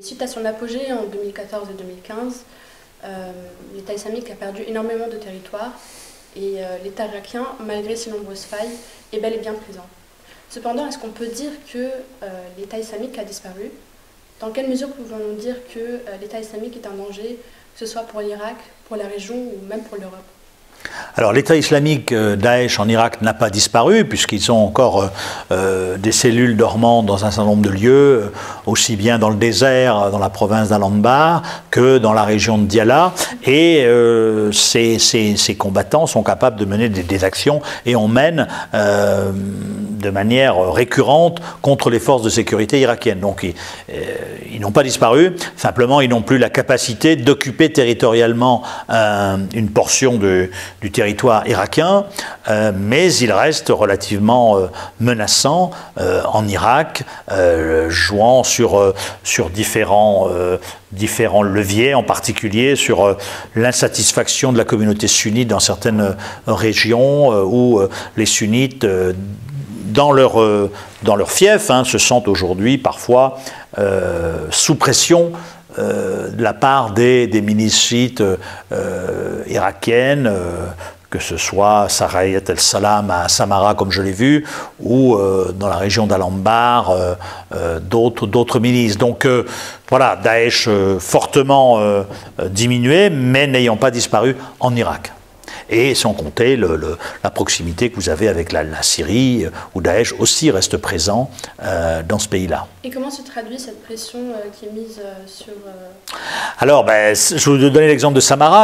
Suite à son apogée en 2014 et 2015, l'État islamique a perdu énormément de territoire et l'État irakien, malgré ses nombreuses failles, est bel et bien présent. Cependant, est-ce qu'on peut dire que l'État islamique a disparu? Dans quelle mesure pouvons-nous dire que l'État islamique est un danger, que ce soit pour l'Irak, pour la région ou même pour l'Europe? Alors l'État islamique Daesh en Irak n'a pas disparu puisqu'ils ont encore des cellules dormantes dans un certain nombre de lieux, aussi bien dans le désert, dans la province d'Al-Anbar, que dans la région de Diyala. Et ces combattants sont capables de mener des actions et on mène de manière récurrente contre les forces de sécurité irakiennes. Donc ils n'ont pas disparu, simplement ils n'ont plus la capacité d'occuper territorialement une portion du territoire irakien, mais ils restent relativement menaçants en Irak, jouant sur différents leviers, en particulier sur l'insatisfaction de la communauté sunnite dans certaines régions où les sunnites dans leur fief, se sentent aujourd'hui parfois sous pression de la part des milices chiites irakiennes, que ce soit Sarayat el-Salam à Samara, comme je l'ai vu, ou dans la région d'Al-Anbar, d'autres milices. Donc voilà, Daesh fortement diminué, mais n'ayant pas disparu en Irak. Et sans compter la proximité que vous avez avec la Syrie, où Daesh aussi reste présent dans ce pays-là. Et comment se traduit cette pression qui est mise sur... Alors, je vais vous donner l'exemple de Samara,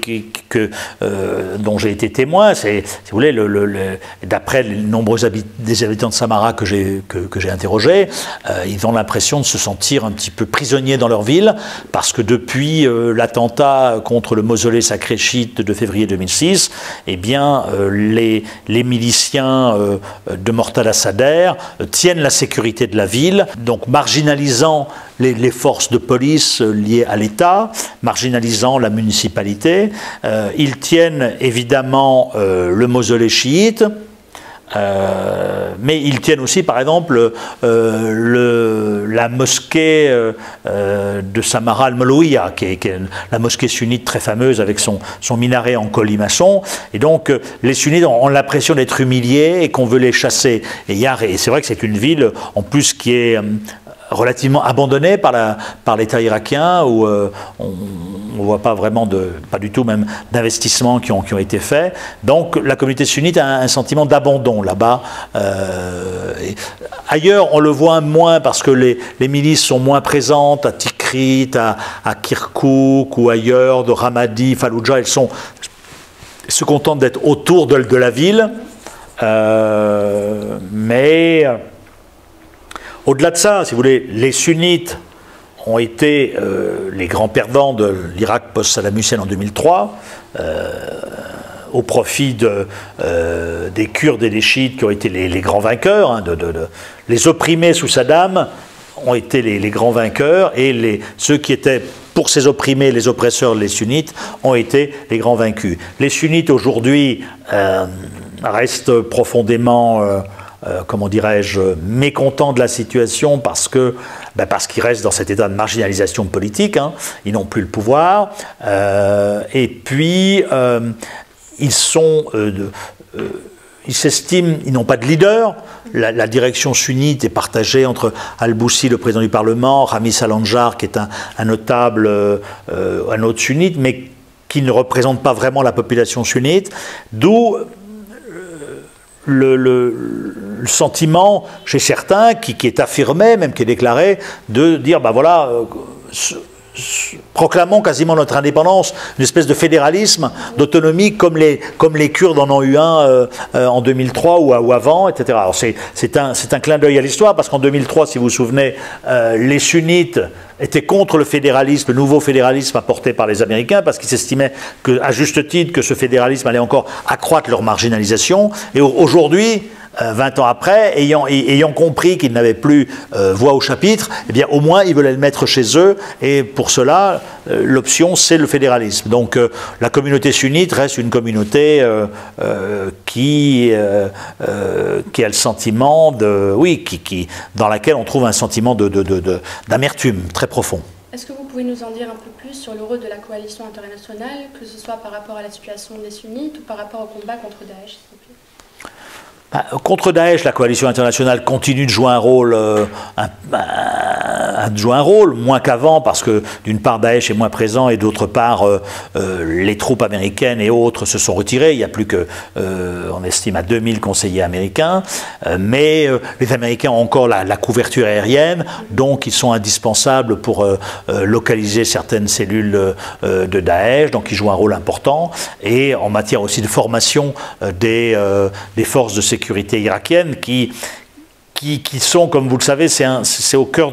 dont j'ai été témoin. Si vous voulez, d'après les nombreux habitants de Samara que j'ai interrogés, ils ont l'impression de se sentir un petit peu prisonniers dans leur ville, parce que depuis l'attentat contre le mausolée sacré chiite de février 2006, eh bien, les miliciens de Mortada Sadr tiennent la sécurité de la ville, donc marginalisant les forces de police liées à l'État, marginalisant la municipalité. Ils tiennent évidemment le mausolée chiite, mais ils tiennent aussi, par exemple, la mosquée de Samara al-Moulouia, qui est la mosquée sunnite très fameuse avec son minaret en colimaçon. Et donc, les sunnites ont l'impression d'être humiliés et qu'on veut les chasser. Et c'est vrai que c'est une ville, en plus, qui est relativement abandonnée par l'État irakien, où on ne voit pas vraiment, pas du tout même d'investissements qui ont été faits. Donc la communauté sunnite a un sentiment d'abandon là-bas. Ailleurs, on le voit moins parce que les milices sont moins présentes à Tikrit, à Kirkouk ou ailleurs, de Ramadi, Fallujah. Elles se contentent d'être autour de la ville, mais au-delà de ça, si vous voulez, les sunnites ont été les grands perdants de l'Irak post-Saddam Hussein en 2003, au profit des Kurdes et des chiites qui ont été les grands vainqueurs. Les opprimés sous Saddam ont été les grands vainqueurs, et ceux qui étaient pour ces opprimés, les oppresseurs, les sunnites, ont été les grands vaincus. Les sunnites aujourd'hui restent profondément... comment dirais-je, mécontents de la situation parce qu'ils restent dans cet état de marginalisation politique, ils n'ont plus le pouvoir, et puis ils s'estiment, ils n'ont pas de leader. La direction sunnite est partagée entre Al-Boussi, le président du Parlement, Rami Salanjar, qui est un notable, un autre sunnite, mais qui ne représente pas vraiment la population sunnite, d'où le sentiment chez certains qui est affirmé, même qui est déclaré, de dire voilà, proclamons quasiment notre indépendance, une espèce de fédéralisme, d'autonomie comme les Kurdes en ont eu un en 2003 ou avant, etc. Alors c'est un clin d'œil à l'histoire, parce qu'en 2003, si vous vous souvenez, les sunnites étaient contre le fédéralisme, le nouveau fédéralisme apporté par les Américains, parce qu'ils s'estimaient, à juste titre, que ce fédéralisme allait encore accroître leur marginalisation. Et aujourd'hui, 20 ans après, ayant compris qu'ils n'avaient plus voix au chapitre, eh bien, au moins, ils veulent le mettre chez eux. Et pour cela, l'option, c'est le fédéralisme. Donc, la communauté sunnite reste une communauté qui a le sentiment de... Oui, dans laquelle on trouve un sentiment d'amertume très profond. Est-ce que vous pouvez nous en dire un peu plus sur le rôle de la coalition internationale, que ce soit par rapport à la situation des sunnites ou par rapport au combat contre Daesh, s'il vous plaît? Contre Daesh, la coalition internationale continue de jouer un rôle, moins qu'avant, parce que d'une part Daesh est moins présent et d'autre part les troupes américaines et autres se sont retirées. Il n'y a plus que, on estime, à 2000 conseillers américains, mais les Américains ont encore la couverture aérienne, donc ils sont indispensables pour localiser certaines cellules de Daesh, donc ils jouent un rôle important, et en matière aussi de formation des forces de sécurité irakiennes qui sont, comme vous le savez, c'est au cœur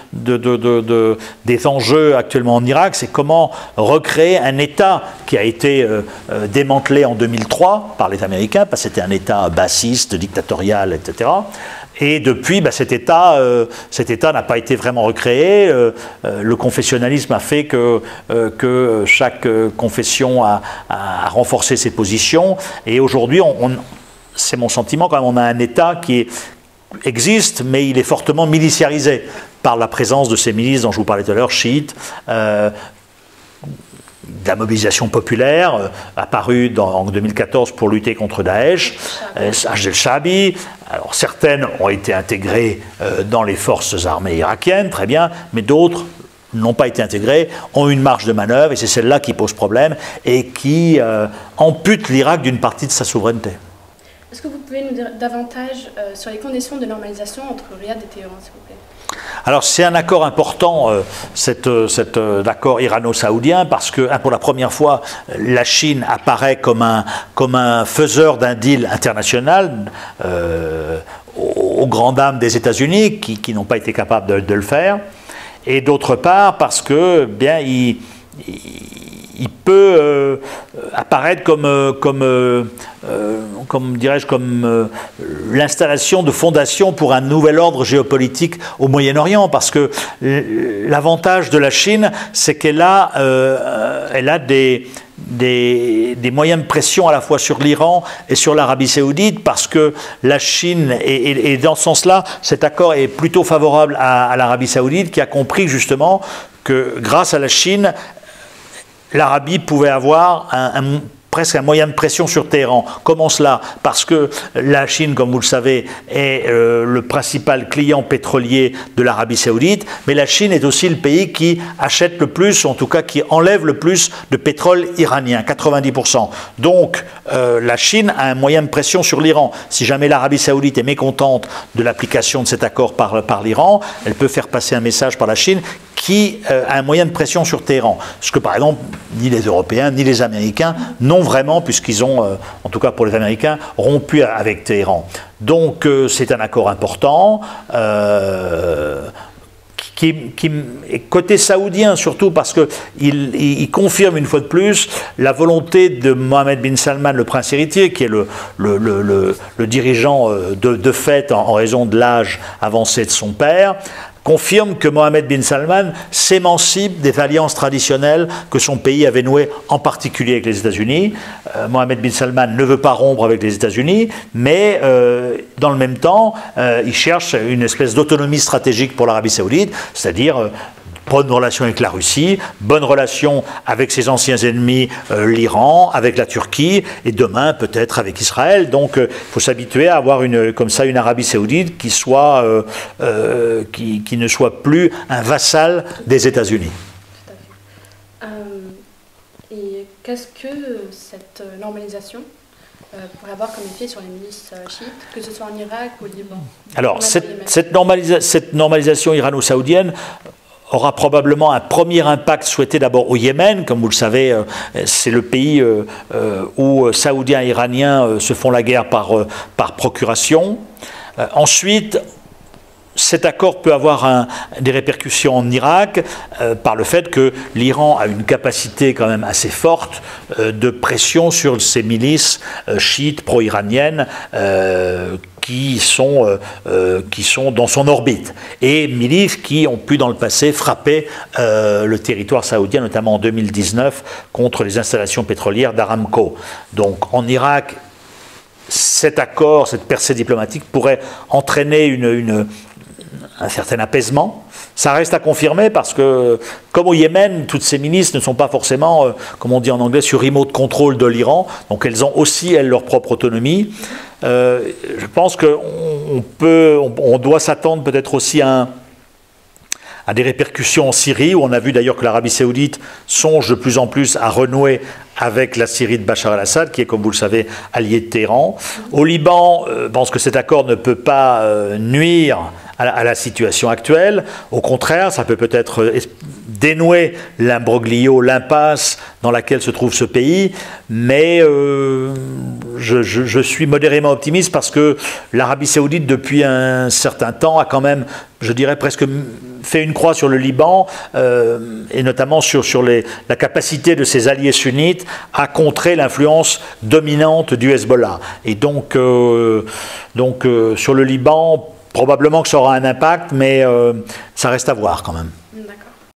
des enjeux actuellement en Irak, c'est comment recréer un État qui a été démantelé en 2003 par les Américains, parce que c'était un État bassiste, dictatorial, etc. Et depuis, cet État n'a pas été vraiment recréé. Le confessionnalisme a fait que chaque confession a renforcé ses positions. Et aujourd'hui, c'est mon sentiment quand même, on a un État qui existe, mais il est fortement miliciarisé par la présence de ces milices dont je vous parlais tout à l'heure, chiites, de la mobilisation populaire, apparue en 2014 pour lutter contre Daesh, Hajj el-Shaabi. Alors certaines ont été intégrées dans les forces armées irakiennes, très bien, mais d'autres n'ont pas été intégrées, ont une marge de manœuvre, et c'est celle-là qui pose problème et qui ampute l'Irak d'une partie de sa souveraineté. Est-ce que vous pouvez nous dire davantage sur les conditions de normalisation entre Riyad et Téhéran, s'il vous plaît? Alors c'est un accord important, cet accord irano-saoudien, parce que pour la première fois, la Chine apparaît comme un faiseur d'un deal international aux grandes dames des États-Unis qui n'ont pas été capables de le faire, et d'autre part parce que bien il peut apparaître comme l'installation de fondations pour un nouvel ordre géopolitique au Moyen-Orient, parce que l'avantage de la Chine, c'est qu'elle a des moyens de pression à la fois sur l'Iran et sur l'Arabie Saoudite, parce que la Chine, et dans ce sens-là, cet accord est plutôt favorable à l'Arabie Saoudite, qui a compris justement que grâce à la Chine, l'Arabie pouvait avoir presque un moyen de pression sur Téhéran. Comment cela? Parce que la Chine, comme vous le savez, est le principal client pétrolier de l'Arabie Saoudite, mais la Chine est aussi le pays qui achète le plus, en tout cas qui enlève le plus de pétrole iranien, 90%. Donc la Chine a un moyen de pression sur l'Iran. Si jamais l'Arabie Saoudite est mécontente de l'application de cet accord par l'Iran, elle peut faire passer un message par la Chine qui a un moyen de pression sur Téhéran. Ce que, par exemple, ni les Européens ni les Américains n'ont vraiment, puisqu'ils ont, en tout cas pour les Américains, rompu avec Téhéran. Donc c'est un accord important, qui est côté saoudien surtout, parce qu'il confirme une fois de plus la volonté de Mohammed bin Salman, le prince héritier, qui est le dirigeant de fait en raison de l'âge avancé de son père, confirme que Mohammed bin Salman s'émancipe des alliances traditionnelles que son pays avait nouées, en particulier avec les États-Unis. Mohammed bin Salman ne veut pas rompre avec les États-Unis, mais dans le même temps, il cherche une espèce d'autonomie stratégique pour l'Arabie Saoudite, c'est-à-dire bonne relation avec la Russie, bonne relation avec ses anciens ennemis, l'Iran, avec la Turquie, et demain peut-être avec Israël. Donc il faut s'habituer à avoir comme ça une Arabie Saoudite qui ne soit plus un vassal des États-Unis. Tout à fait. Et qu'est-ce que cette normalisation pourrait avoir comme effet sur les milices chiites, que ce soit en Irak ou au Liban? Alors cette normalisation irano-saoudienne aura probablement un premier impact souhaité d'abord au Yémen. Comme vous le savez, c'est le pays où Saoudiens et Iraniens se font la guerre par procuration. Ensuite, cet accord peut avoir des répercussions en Irak par le fait que l'Iran a une capacité quand même assez forte de pression sur ces milices chiites pro-iraniennes qui sont dans son orbite, et milices qui ont pu dans le passé frapper le territoire saoudien, notamment en 2019, contre les installations pétrolières d'Aramco. Donc en Irak, cet accord, cette percée diplomatique pourrait entraîner un certain apaisement. Ça reste à confirmer parce que, comme au Yémen, toutes ces milices ne sont pas forcément, comme on dit en anglais, sur remote control de l'Iran. Donc elles ont aussi, elles, leur propre autonomie. Je pense qu'on doit s'attendre peut-être aussi à des répercussions en Syrie, où on a vu d'ailleurs que l'Arabie saoudite songe de plus en plus à renouer avec la Syrie de Bachar el-Assad, qui est, comme vous le savez, allié de Téhéran. Au Liban, je pense que cet accord ne peut pas nuire à la situation actuelle. Au contraire, ça peut peut-être dénouer l'imbroglio, l'impasse dans laquelle se trouve ce pays, mais je suis modérément optimiste parce que l'Arabie saoudite, depuis un certain temps, a quand même, je dirais, presque fait une croix sur le Liban, et notamment sur la capacité de ses alliés sunnites à contrer l'influence dominante du Hezbollah. Et donc sur le Liban, probablement que ça aura un impact, mais ça reste à voir quand même.